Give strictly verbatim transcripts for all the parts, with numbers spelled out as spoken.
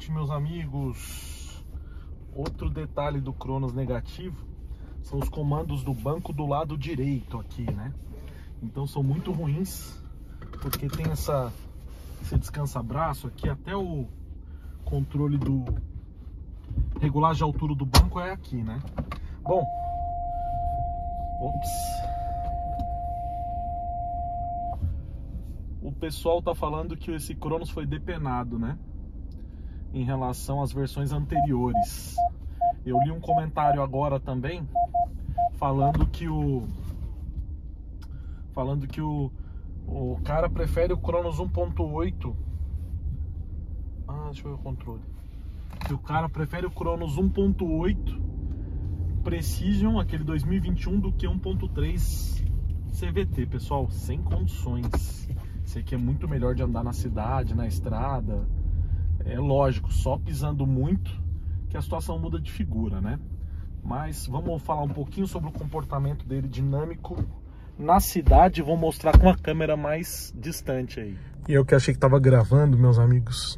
noite, meus amigos. Outro detalhe do Cronos negativo são os comandos do banco do lado direito aqui, né? Então são muito ruins, porque tem essa esse descansa-braço aqui, até o controle do regulagem de altura do banco é aqui, né? Bom, ops. O pessoal tá falando que esse Cronos foi depenado, né? Em relação às versões anteriores. Eu li um comentário agora também falando que o falando que o o cara prefere o Cronos um ponto oito. Ah, deixa eu ver o controle. Que o cara prefere o Cronos um ponto oito Precision, aquele dois mil e vinte e um, do que um ponto três C V T, pessoal, sem condições. Esse aqui é muito melhor de andar na cidade, na estrada. É lógico, só pisando muito que a situação muda de figura, né? Mas vamos falar um pouquinho sobre o comportamento dele dinâmico na cidade. Vou mostrar com a câmera mais distante aí. E eu que achei que estava gravando, meus amigos.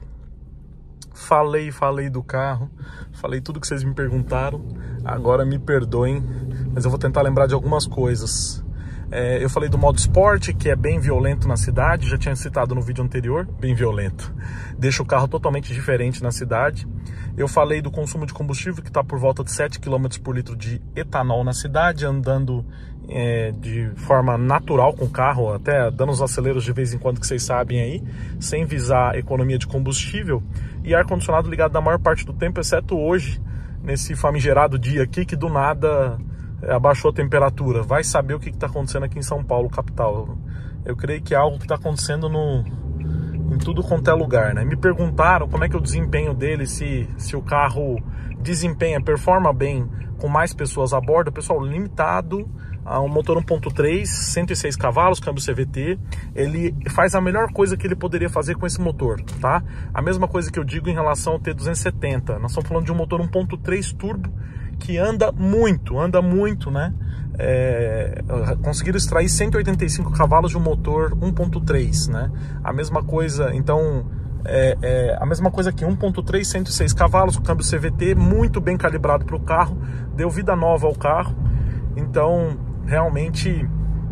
Falei, falei do carro, falei tudo que vocês me perguntaram. Agora me perdoem, mas eu vou tentar lembrar de algumas coisas. É, eu falei do modo esporte, que é bem violento na cidade, já tinha citado no vídeo anterior, bem violento. Deixa o carro totalmente diferente na cidade. Eu falei do consumo de combustível, que está por volta de sete quilômetros por litro de etanol na cidade, andando é, de forma natural com o carro, até dando os aceleros de vez em quando, que vocês sabem aí, sem visar economia de combustível. E ar-condicionado ligado na maior parte do tempo, exceto hoje, nesse famigerado dia aqui, que do nada abaixou a temperatura. Vai saber o que está acontecendo aqui em São Paulo, capital. Eu creio que é algo que está acontecendo no, em tudo quanto é lugar, né? Me perguntaram como é que é o desempenho dele, se, se o carro desempenha, performa bem com mais pessoas a bordo. Pessoal, limitado a um motor um ponto três, cento e seis cavalos, câmbio C V T. Ele faz a melhor coisa que ele poderia fazer com esse motor, tá? A mesma coisa que eu digo em relação ao T duzentos e setenta. Nós estamos falando de um motor um ponto três turbo que anda muito, anda muito, né? É, conseguiram extrair cento e oitenta e cinco cavalos de um motor um ponto três, né? A mesma coisa, então, é, é, a mesma coisa que um ponto três, cento e seis cavalos, o câmbio C V T, muito bem calibrado para o carro, deu vida nova ao carro. Então, realmente,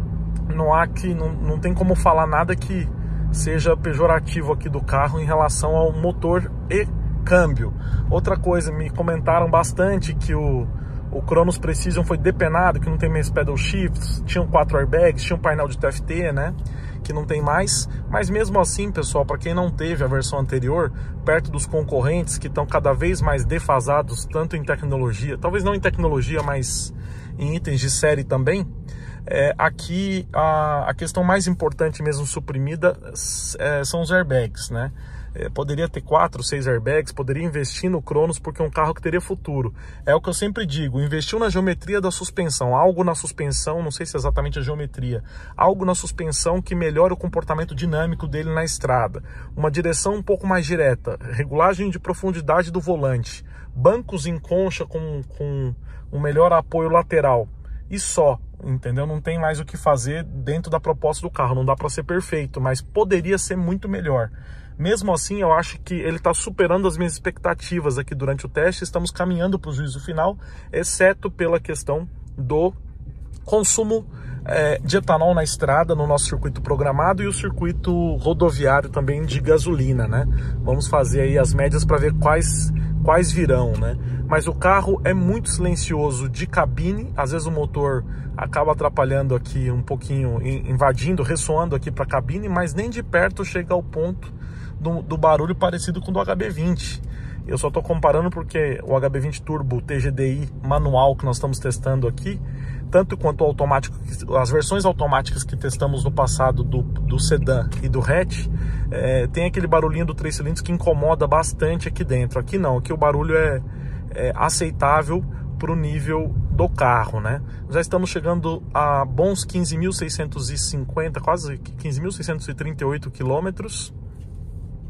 não há que, não, não tem como falar nada que seja pejorativo aqui do carro em relação ao motor e câmbio. Outra coisa, me comentaram bastante que o, o Cronos Precision foi depenado, que não tem mais pedal shifts, tinham quatro airbags, tinha um painel de T F T, né, que não tem mais. Mas mesmo assim, pessoal, para quem não teve a versão anterior, perto dos concorrentes que estão cada vez mais defasados, tanto em tecnologia, talvez não em tecnologia, mas em itens de série também, é, aqui a, a questão mais importante mesmo suprimida é, são os airbags, né? É, poderia ter quatro, seis airbags, poderia investir no Cronos, porque é um carro que teria futuro. É o que eu sempre digo, investiu na geometria da suspensão, algo na suspensão, não sei se é exatamente a geometria, algo na suspensão que melhore o comportamento dinâmico dele na estrada, uma direção um pouco mais direta, regulagem de profundidade do volante, bancos em concha com, com um melhor apoio lateral, e só, entendeu? Não tem mais o que fazer dentro da proposta do carro, não dá para ser perfeito, mas poderia ser muito melhor. Mesmo assim, eu acho que ele está superando as minhas expectativas aqui durante o teste. Estamos caminhando para o juízo final, exceto pela questão do consumo é, de etanol na estrada, no nosso circuito programado, e o circuito rodoviário também de gasolina, né? Vamos fazer aí as médias para ver quais, quais virão, né? Mas o carro é muito silencioso de cabine, às vezes o motor acaba atrapalhando aqui um pouquinho, invadindo, ressoando aqui para a cabine, mas nem de perto chega ao ponto Do, do barulho parecido com o do H B vinte. Eu só estou comparando porque o H B vinte Turbo T G D I manual que nós estamos testando aqui, tanto quanto o automático, as versões automáticas que testamos no passado do, do sedã e do hatch, é, tem aquele barulhinho do três cilindros que incomoda bastante aqui dentro. Aqui não, aqui o barulho é, é aceitável para o nível do carro, né? Já estamos chegando a bons quinze mil seiscentos e cinquenta, quase quinze mil seiscentos e trinta e oito quilômetros.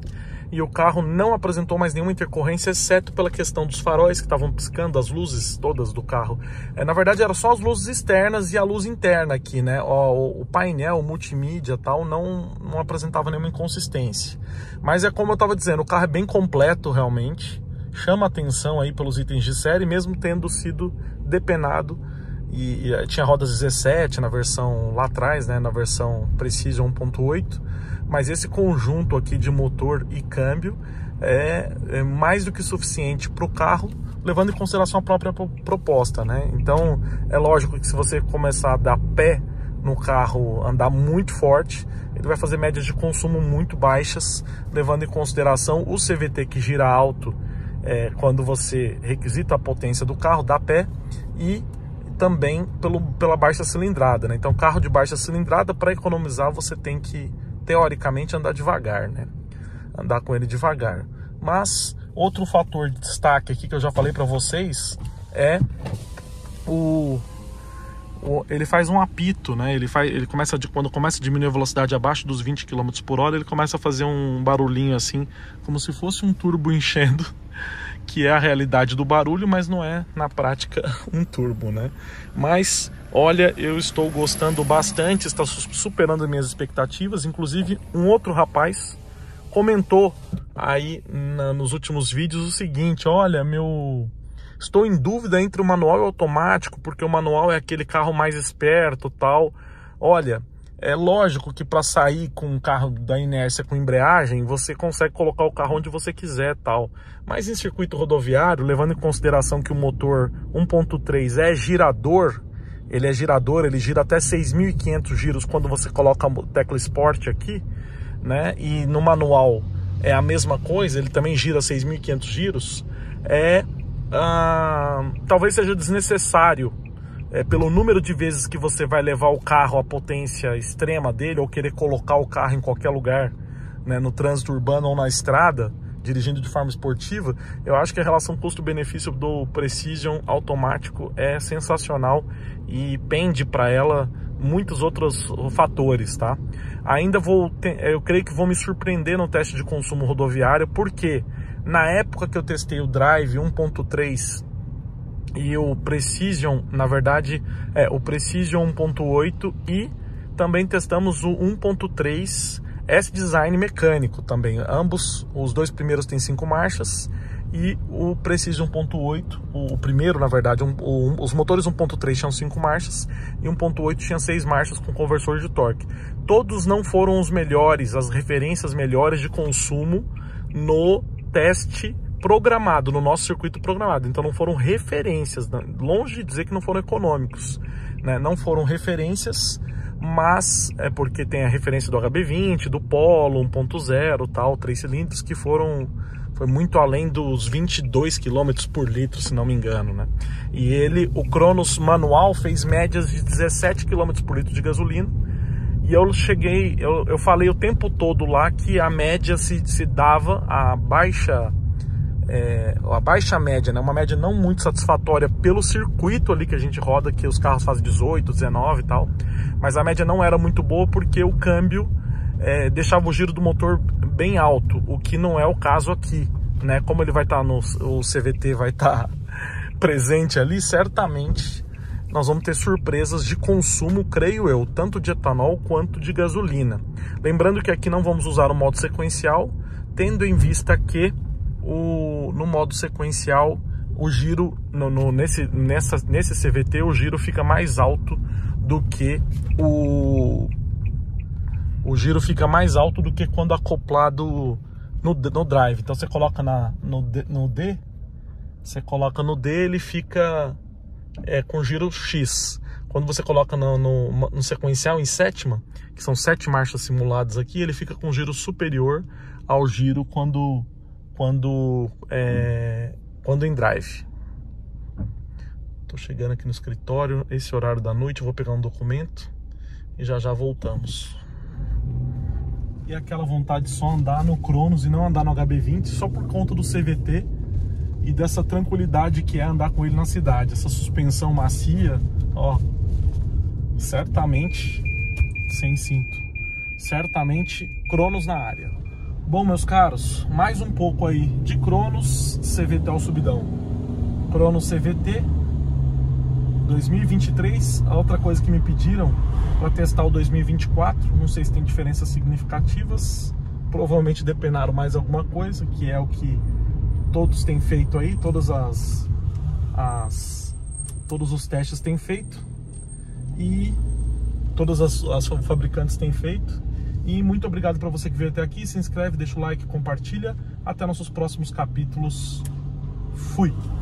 e o carro não apresentou mais nenhuma intercorrência, exceto pela questão dos faróis que estavam piscando, as luzes todas do carro. É, na verdade, eram só as luzes externas e a luz interna aqui, né? O, o painel, o multimídia e tal, não, não apresentava nenhuma inconsistência. Mas é como eu estava dizendo, o carro é bem completo realmente, chama atenção aí pelos itens de série, mesmo tendo sido depenado. E, e tinha rodas dezessete na versão lá atrás, né? Na versão Precision um ponto oito. Mas esse conjunto aqui de motor e câmbio é, é mais do que suficiente para o carro, levando em consideração a própria proposta, né? Então é lógico que se você começar a dar pé no carro, andar muito forte, ele vai fazer médias de consumo muito baixas, levando em consideração o C V T que gira alto é, quando você requisita a potência do carro, dá pé, e também pelo, pela baixa cilindrada, né? Então carro de baixa cilindrada, para economizar, você tem que teoricamente andar devagar, né? Andar com ele devagar. Mas outro fator de destaque aqui que eu já falei para vocês é o, o ele faz um apito, né? Ele faz, ele começa de, quando começa a diminuir a velocidade abaixo dos vinte quilômetros por hora, ele começa a fazer um barulhinho assim, como se fosse um turbo enchendo, que é a realidade do barulho, mas não é na prática um turbo, né? Mas olha, eu estou gostando bastante, está superando as minhas expectativas. Inclusive, um outro rapaz comentou aí na, nos últimos vídeos o seguinte: olha, meu, estou em dúvida entre o manual e o automático, porque o manual é aquele carro mais esperto, tal. Olha, é lógico que para sair com um carro da inércia com embreagem, você consegue colocar o carro onde você quiser, tal. Mas em circuito rodoviário, levando em consideração que o motor um ponto três é girador, ele é girador, ele gira até seis mil e quinhentos giros quando você coloca a tecla Sport aqui, né? E no manual é a mesma coisa, ele também gira seis mil e quinhentos giros. É, ah, talvez seja desnecessário, é, pelo número de vezes que você vai levar o carro à potência extrema dele, ou querer colocar o carro em qualquer lugar, né, no trânsito urbano ou na estrada, dirigindo de forma esportiva. Eu acho que a relação custo-benefício do Precision automático é sensacional e pende para ela muitos outros fatores, tá? Ainda vou, eu creio que vou me surpreender no teste de consumo rodoviário, porque na época que eu testei o Drive um ponto três e o Precision, na verdade, é o Precision um ponto oito, e também testamos o um ponto três S-Design mecânico também. Ambos, os dois primeiros têm cinco marchas, e o Precision um ponto oito, o primeiro, na verdade, um, um, os motores um ponto três tinham cinco marchas e um ponto oito tinha seis marchas com conversor de torque. Todos não foram os melhores, as referências melhores de consumo no teste programado, no nosso circuito programado. Então não foram referências, longe de dizer que não foram econômicos, né? Não foram referências, mas é porque tem a referência do H B vinte, do Polo um ponto zero, tal, três cilindros, que foram foi muito além dos vinte e dois quilômetros por litro, se não me engano, né? E ele, o Cronos manual, fez médias de dezessete quilômetros por litro de gasolina. E eu cheguei, eu, eu falei o tempo todo lá que a média se, se dava, a baixa É, a baixa média, né? Uma média não muito satisfatória pelo circuito ali que a gente roda, que os carros fazem dezoito, dezenove e tal, mas a média não era muito boa porque o câmbio é, deixava o giro do motor bem alto, o que não é o caso aqui, né? Como ele vai estar no, o C V T vai estar presente ali, certamente nós vamos ter surpresas de consumo, creio eu, tanto de etanol quanto de gasolina. Lembrando que aqui não vamos usar o modo sequencial, tendo em vista que O, no modo sequencial o giro no, no, nesse, nessa, nesse C V T o giro fica mais alto do que o o giro fica mais alto do que quando acoplado no, no drive. Então você coloca na, no, D, no D você coloca no D, ele fica é, com giro X. Quando você coloca no, no, no sequencial em sétima, que são sete marchas simuladas aqui, ele fica com giro superior ao giro quando quando é, quando em drive. Tô chegando aqui no escritório, esse horário da noite, eu vou pegar um documento e já já voltamos. E aquela vontade de só andar no Cronos e não andar no H B vinte, só por conta do C V T e dessa tranquilidade que é andar com ele na cidade, essa suspensão macia, ó, certamente sem cinto, certamente Cronos na área. Bom, meus caros, mais um pouco aí de Cronos C V T ao subidão. Cronos C V T dois mil e vinte e três. A outra coisa que me pediram para testar o dois mil e vinte e quatro, não sei se tem diferenças significativas, provavelmente depenaram mais alguma coisa, que é o que todos têm feito aí, todas as, as todos os testes têm feito e todas as, as fabricantes têm feito. E muito obrigado para você que veio até aqui. Se inscreve, deixa o like, compartilha. Até nossos próximos capítulos. Fui!